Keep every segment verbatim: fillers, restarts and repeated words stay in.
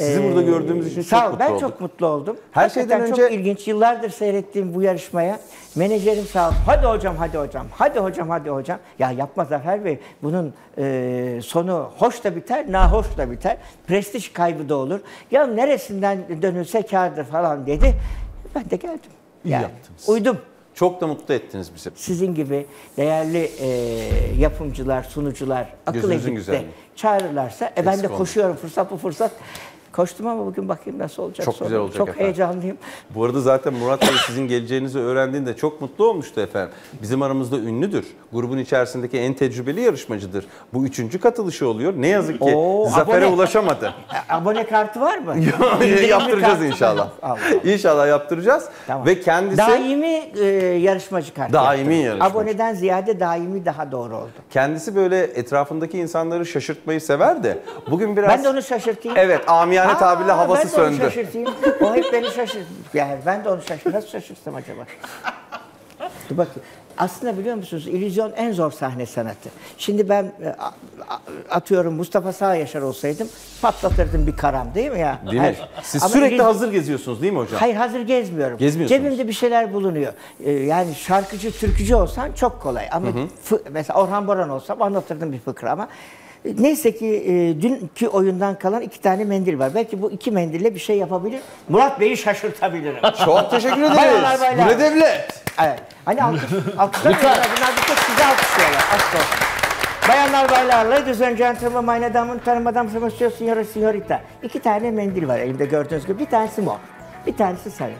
Sizi ee, burada gördüğümüz için çok sağ ol, mutlu ben olduk. Ben çok mutlu oldum. Her Hakikaten şeyden önce... çok ilginç. Yıllardır seyrettiğim bu yarışmaya menajerim sağ ol. Hadi hocam, hadi hocam, hadi hocam, hadi hocam. Ya yapma Zafer Bey. Bunun e, sonu hoş da biter, nahoş da biter. Prestij kaybı da olur. Ya neresinden dönülse kârdır falan dedi. Ben de geldim. İyi yani, yaptınız. Uydum. Çok da mutlu ettiniz bizi. Sizin gibi değerli e, yapımcılar, sunucular akıl edip de çağırırlarsa e, ben de koşuyorum fırsat bu fırsat. Koştum ama bugün bakayım nasıl olacak. Çok sonra. güzel olacak Çok efendim. heyecanlıyım. Bu arada zaten Murat Bey sizin geleceğinizi öğrendiğinde çok mutlu olmuştu efendim. Bizim aramızda ünlüdür. Grubun içerisindeki en tecrübeli yarışmacıdır. Bu üçüncü katılışı oluyor. Ne yazık ki Oo, zafere abone, ulaşamadı. Abone kartı var mı? Yaptıracağız kartı. inşallah. Allah. İnşallah yaptıracağız. Tamam. Ve kendisi... Daimi e, yarışmacı kartı. Daimi yarışmacı. Aboneden ziyade daimi daha doğru oldu. Kendisi böyle etrafındaki insanları şaşırtmayı sever de bugün biraz... Ben de onu şaşırtayım. Evet, amiyane tabirle havası söndü. Ben de onu şaşırtayım. O hep beni şaşırtıyor. Yani ben de onu şaşırtayım. Nasıl şaşırtsam acaba? Dur bakayım. Aslında biliyor musunuz illüzyon en zor sahne sanatı. Şimdi ben atıyorum Mustafa Sağyaşar olsaydım patlatırdım bir karam değil mi ya? Değil mi? Siz Ama sürekli illüz... hazır geziyorsunuz değil mi hocam? Hayır hazır gezmiyorum. Gezmiyorsunuz. Cebimde bir şeyler bulunuyor. Ee, yani şarkıcı, türkücü olsan çok kolay. Ama hı hı. mesela Orhan Boran olsam anlatırdım bir fıkra ama neyse ki e, dünkü oyundan kalan iki tane mendil var. Belki bu iki mendille bir şey yapabilir. Murat Bey'i şaşırtabilirim. Çok teşekkür ederiz. Baylar, baylar. Bu ne devlet? Evet. Hani alkış, alkışlar bunlar bir tek size alkışlıyorlar. Aşk olsun. Bayanlar baylar, ladies and gentlemen, meine Damen und Herren, madame, monsieur, signora, signorita. İki tane mendil var elimde gördüğünüz gibi. Bir tanesi mor, bir tanesi sarı.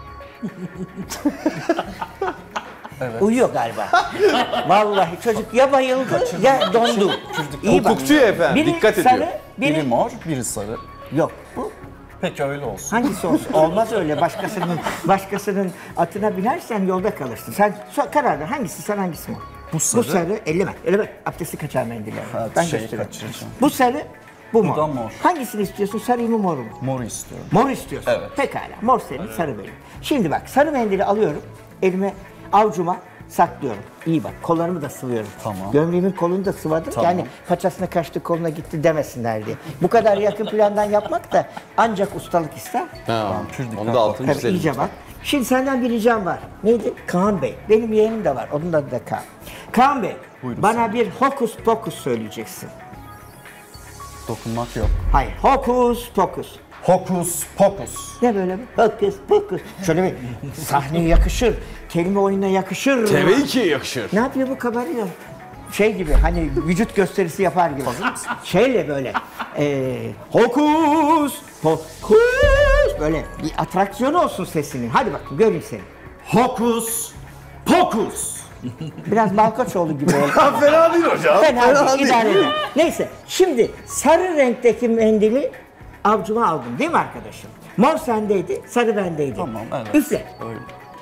Evet. Uyuyor galiba. Vallahi çocuk ya bayıldı ya dondu. İyi hukukçu efendim, biri dikkat sarı, ediyor. Biri, biri mor, biri sarı. Yok bu. Peki öyle olsun. Hangisi olsun? Olmaz öyle. Başkasının başkasının atına binersen yolda kalırsın. Sen karar ver. Hangisi sen hangisi mor? Bu sarı. Bu sarı. Elleme. Elleme. Abdesti kaçar mendiller. Evet, ben şey gösteriyorum. kaçıracağım. Bu sarı. Bu mor. Bu da mor. Hangisini istiyorsun? Sarıyı mı moru mu? Moru istiyorum. Mor istiyorsun. Evet. Pekala. Mor senin, evet. Sarı benim. Şimdi bak sarı mendili alıyorum. Elime avucuma saklıyorum. İyi bak. Kollarımı da sıvıyorum. Tamam. Gömleğimin kolunu da sıvadım. Tamam. Yani paçasına kaçtı, koluna gitti demesinler diye. Bu kadar yakın plandan yapmak da ancak ustalık ister. Tamam. Onu da altını çizelim. İyice bak. Şimdi senden bir ricam var. Neydi? Kaan Bey. Benim yeğenim de var. Onun adı da Kaan. Kaan Bey, buyurun, bana sen bir hokus pokus söyleyeceksin. Dokunmak yok. Hayır. Hokus pokus. Hokus pokus. Ne böyle mi? Hokus pokus. Şöyle bir sahneye yakışır. Kelime oyununa yakışır. Tabii ki yakışır. Ne yapıyor bu kabarıyor? Şey gibi hani vücut gösterisi yapar gibi. Şeyle böyle. E, hokus pokus. Böyle bir atraksiyon olsun sesinin. Hadi bakayım göreyim seni. Hokus pokus. Biraz Balkaçoğlu gibi oldu. Fena değil hocam. Fena, Fena değil, idare eder. Neyse, şimdi sarı renkteki mendili avcuma aldım değil mi arkadaşım? Mor sendeydi, sarı bendeydi. Tamam, evet. Üfle. Öyle.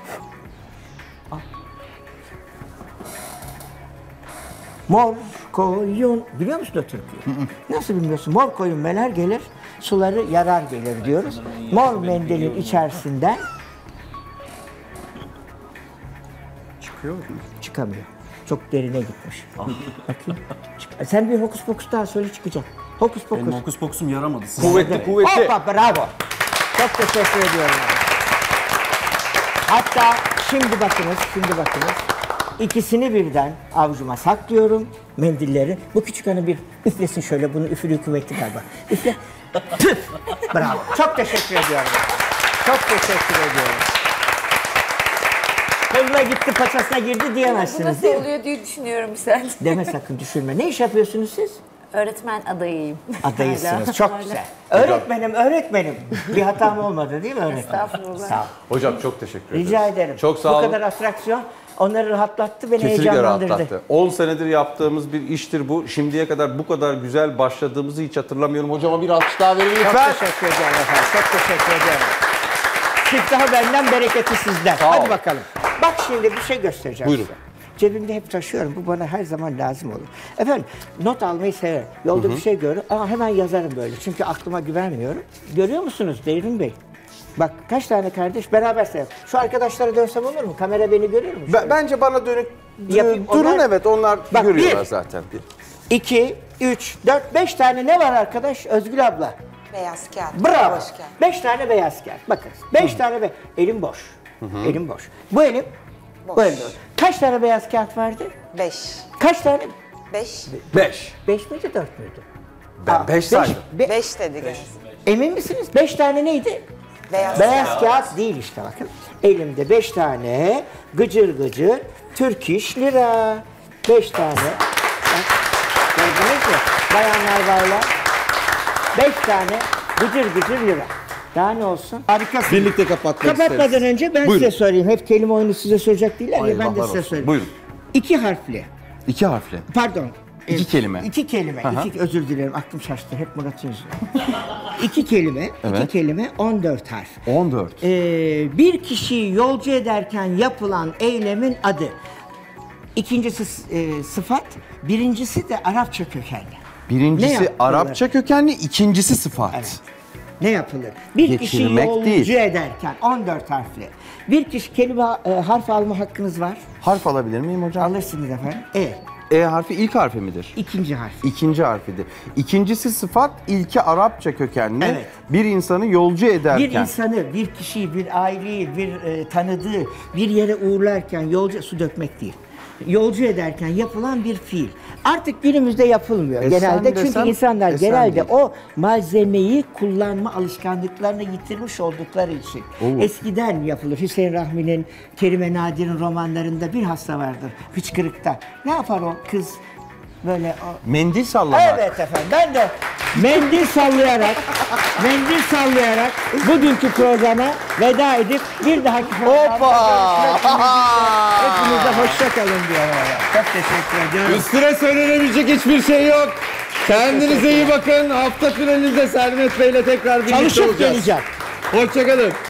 Mor koyun, biliyor musun o türküyü? Nasıl bilmiyorsun? Mor koyun meler gelir, suları yarar gelir diyoruz. Mor mendilin içerisinden çıkıyor mu? Çıkamıyor. Çok derine gitmiş. Bakayım. Sen bir hokus pokus daha söyle çıkacak. Hokus pokus. Benim hokus pokusum yaramadı. Siz kuvvetli evet. kuvvetli. Hoppa bravo. Çok teşekkür ediyorum. Hatta şimdi bakınız, şimdi bakınız. İkisini birden avucuma saklıyorum mendilleri. Bu küçük hanım bir üflesin şöyle. Bunun üfürüğü kuvvetli galiba. Üfle. Püf. Bravo. Çok teşekkür ediyorum. Çok teşekkür ediyorum. Koluna gitti, paçasına girdi diyemezsiniz. Bu nasıl değil mi? oluyor diye düşünüyorum sen. Deme sakın, düşünme. Ne iş yapıyorsunuz siz? Öğretmen adayıyım. Adayısınız. Çok güzel. Öğretmenim, öğretmenim. Bir hatam olmadı değil mi öğretmenim? Estağfurullah. Sağ ol. Hocam çok teşekkür ederim. Rica ederim. Çok sağ Bu olun. kadar atraksiyon onları rahatlattı, beni Kesinlikle heyecanlandırdı. rahatlattı. on senedir yaptığımız bir iştir bu. Şimdiye kadar bu kadar güzel başladığımızı hiç hatırlamıyorum. Hocama bir alkış daha verin lütfen. Çok teşekkür ederim efendim. Çok teşekkür ederim. Siftahı benden, bereketi sizden. Sağ Hadi ol. bakalım. Bak şimdi bir şey göstereceğim Buyurun. size. Cebimde hep taşıyorum. Bu bana her zaman lazım olur. Efendim not almayı severim. Yolda hı hı. bir şey görürüm. Aa, hemen yazarım böyle. Çünkü aklıma güvenmiyorum. Görüyor musunuz Devrim Bey? Bak kaç tane kardeş beraber sayalım. Şu arkadaşlara dönsem olur mu? Kamera beni görür mü? Ben, bence bana dönük Yapayım. durun Onlar, evet onlar bak, görüyorlar bir, zaten. iki, üç, dört, beş tane ne var arkadaş? Özgül abla. Beyaz kağıt. Bravo. Boş kağıt. Beş tane beyaz kağıt. Bakın. Beş tane be elim boş. Elim boş. Bu elim Boş. bu elim boş. Kaç tane beyaz kağıt vardı? Beş. Kaç tane? Beş. Beş. Beş miydi, dört müydü? Ben beş saydım. be- Beş dedi gene. Emin misiniz? Beş tane neydi? Beyaz, Beyaz kağıt. kağıt değil işte bakın. Elimde beş tane gıcır gıcır Türk iş lira. Beş tane. Bak, gördünüz mü? Bayanlar baylar. Beş tane gıcır gıcır lira. Daha ne olsun? Harikasın. Birlikte kapatmak Kapatmadan isteriz. önce ben Buyurun. size sorayım. Hep kelime oyunu size soracak değiller ya, ben de Eyvahlar size olsun. sorayım. Buyurun. İki harfli. İki harfli. Pardon. İki e, kelime. İki kelime. Aha. İki, özür dilerim, aklım şaştı. Hep Murat'ın yüzünden. İki kelime. iki Evet. kelime, on dört harf. On dört. Ee, bir kişiyi yolcu ederken yapılan eylemin adı. İkincisi e, sıfat, birincisi de Arapça kökenli. Ne Birincisi yapılır? Arapça kökenli, ikincisi sıfat. Evet. Ne yapılır? Bir kişiyi Geçirmek yolcu değil. ederken on dört harfli. Bir kişi kelime e, harf alma hakkınız var. Harf alabilir miyim hocam? Alırsınız efendim. E, E harfi ilk harfi midir? ikinci harf. İkinci harfidir. İkincisi sıfat, ilki Arapça kökenli. Evet. Bir insanı yolcu ederken. Bir insanı, bir kişiyi, bir aileyi, bir e, tanıdığı bir yere uğurlarken yolcu, su dökmek değil. Yolcu ederken yapılan bir fiil. Artık günümüzde yapılmıyor Esen genelde. Çünkü desem, insanlar esen genelde değil. o malzemeyi kullanma alışkanlıklarını yitirmiş oldukları için. Oo. Eskiden yapılır. Hüseyin Rahmi'nin, Kerime Nadir'in romanlarında bir hasta vardır. Hıçkırıkta. Ne yapar o kız? Böyle o... Mendil sallamak. Evet efendim, ben de mendil sallayarak, mendil sallayarak bugünkü programa veda edip bir dahaki programda görüşmek ümidiyle. Hepinize hoşça kalın diyorum. Çok teşekkür ediyorum. Üstüne söylenebilecek hiçbir şey yok. Kendinize iyi bakın. Hafta finalinde Sermet Bey'le tekrar birlikte Çalışıp olacağız. geleceğim. Hoşçakalın.